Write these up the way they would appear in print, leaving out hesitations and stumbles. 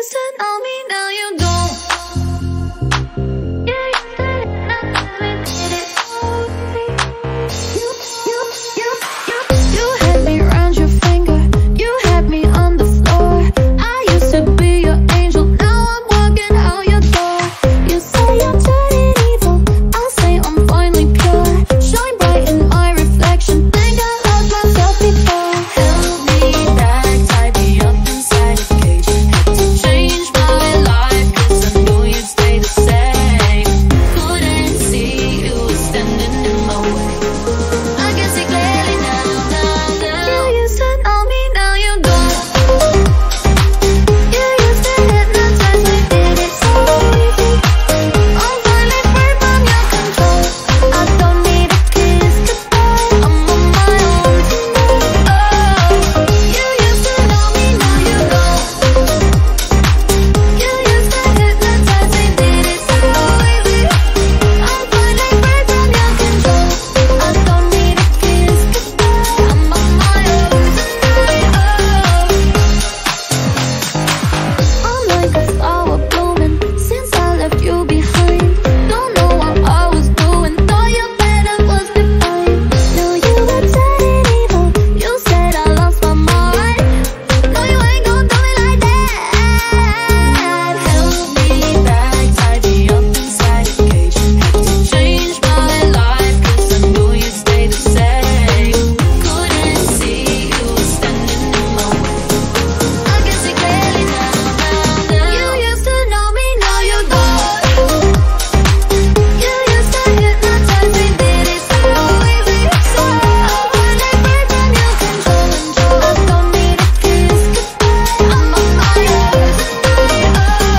used to know me, now you don't. Yeah, you said it, you had me round your finger, you had me on the floor. I used to be your angel, now I'm walking out your door. You say I'm dead and evil, I'll say I'm finally pure. Shine bright in my reflection, think I lost myself before. Held me back, tied me up inside a cage. Had to change my life, cause I knew you'd stay the same. Couldn't see you were standing in my way. I can see clearly now. You used to know me, now you don't. You used to hypnotize me, did it so easy. I'm finally free from your control. I don't need a kiss goodbye, I'm on my own tonight. Oh, you used to know me, now you don't. You used to hypnotize me, did it so easy. I'm finally free from your control. I don't need a kiss goodbye, I'm on my own tonight. Oh, I'm like a flower blooming since I left you behind. Don't know what I was doing, thought your pattern was defined. Knew you were dead and evil, you said I lost my mind. No, you ain't gon' do me like that. Held me back, tied me up inside a cage. Had to change my life, cause I knew you'd stay the same. Couldn't see you were standing in my way. I can see clearly now. You used to know me, now you don't. You used to hypnotize me, did it so easy. So I'm finally free from your control. I don't need a kiss goodbye, I'm on my own tonight.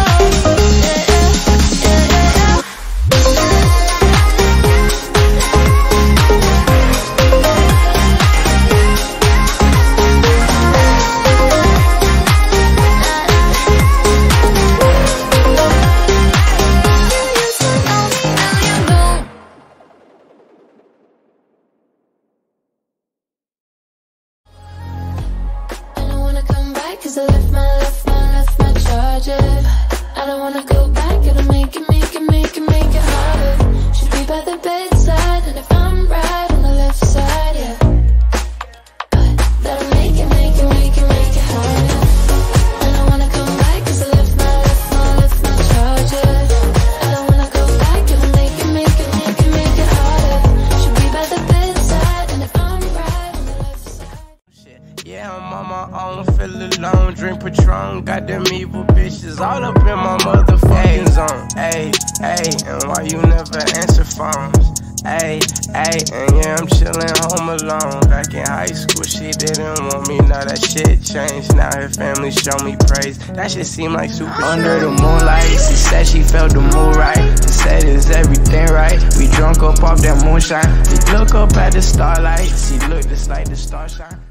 I don't wanna come back, cause I left my charger. I don't wanna go back, it'll make it harder. Should be by the bedside, and if I'm right on the left side, yeah. But that'll make it harder. I don't wanna come back, cause I left my charger. I don't wanna go back, it'll make it harder. Should be by the bedside, and if I'm right on the left side. Yeah, I'm on my own, feel alone, drink Patron, got them evil bitches all up in my motherfucking zone. Ayy, and why you never answer phones? Ayy, and yeah, I'm chillin' home alone. Back in high school, she didn't want me, now that shit changed. Now her family show me praise, that shit seem like super. Under the moonlight, she said she felt the mood right. She said, is everything right? We drunk up off that moonshine. We look up at the starlight, she looked just like the starshine.